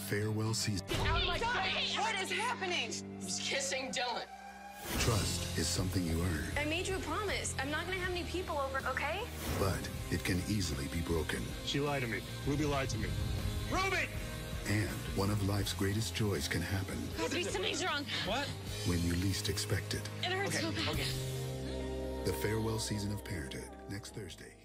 farewell season. Get out of my face! What is happening? He's kissing Dylan. Trust is something you earn, I made you a promise. I'm not gonna have any people over, okay? but it can easily be broken. She lied to me. Ruby lied to me. Ruby! And one of life's greatest joys can happen Ruby, something's wrong. What? when you least expect it. It hurts so bad. The farewell season of Parenthood, next Thursday.